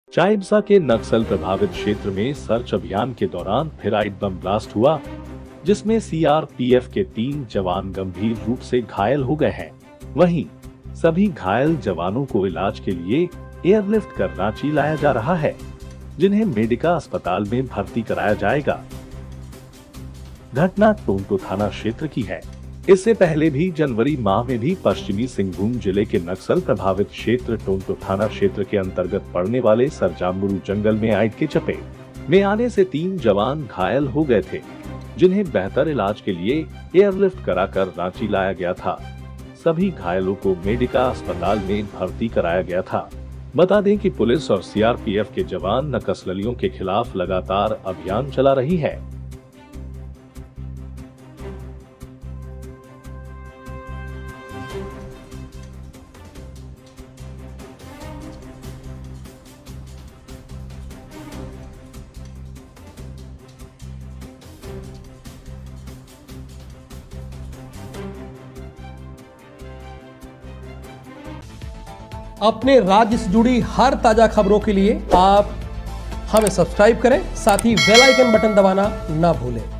चाईबासा के नक्सल प्रभावित क्षेत्र में सर्च अभियान के दौरान फेराइट बम ब्लास्ट हुआ, जिसमें सीआरपीएफ के 3 जवान गंभीर रूप से घायल हो गए हैं। वहीं सभी घायल जवानों को इलाज के लिए एयरलिफ्ट कर रांची लाया जा रहा है, जिन्हें मेडिका अस्पताल में भर्ती कराया जाएगा। घटना टोंटो थाना क्षेत्र की है। इससे पहले भी जनवरी माह में भी पश्चिमी सिंहभूम जिले के नक्सल प्रभावित क्षेत्र टोंटो थाना क्षेत्र के अंतर्गत पड़ने वाले सरजामुरू जंगल में आइट के चपेट में आने से 3 जवान घायल हो गए थे, जिन्हें बेहतर इलाज के लिए एयरलिफ्ट कराकर रांची लाया गया था। सभी घायलों को मेडिका अस्पताल में भर्ती कराया गया था। बता दें कि पुलिस और सीआरपीएफ के जवान नक्सलियों के खिलाफ लगातार अभियान चला रही है। अपने राज्य से जुड़ी हर ताजा खबरों के लिए आप हमें सब्सक्राइब करें, साथ ही बेल आइकन बटन दबाना ना भूलें।